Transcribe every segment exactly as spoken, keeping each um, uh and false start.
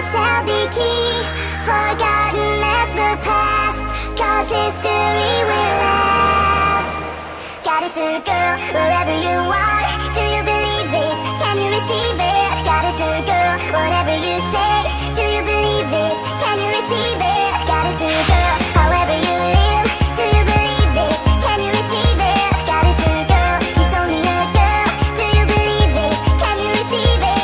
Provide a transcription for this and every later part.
shall be key, forgotten as the past, cause history will last. Goddess or girl, wherever you are, do you believe it? Can you receive it? Goddess or girl, whatever you say, do you believe it? Can you receive it? Goddess or girl, however you live, do you believe it? Can you receive it? Goddess or girl, she's only a girl, do you believe it? Can you receive it?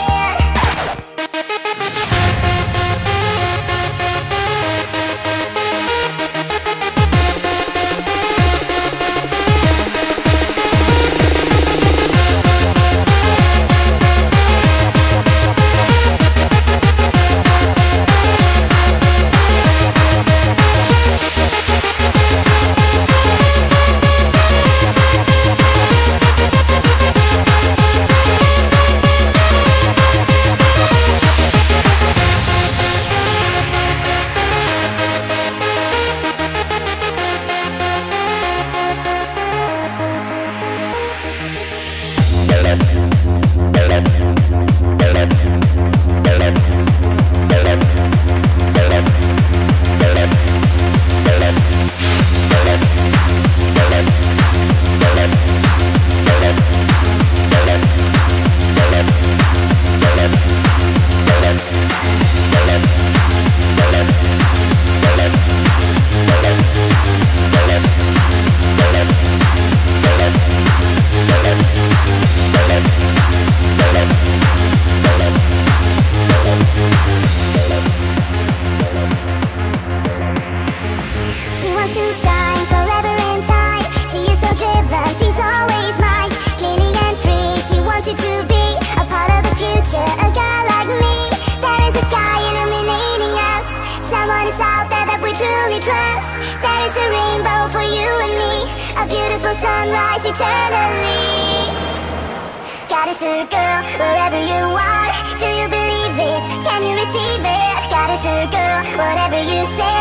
Sunrise eternally. Goddess or girl, wherever you are, do you believe it? Can you receive it? Goddess or girl, whatever you say,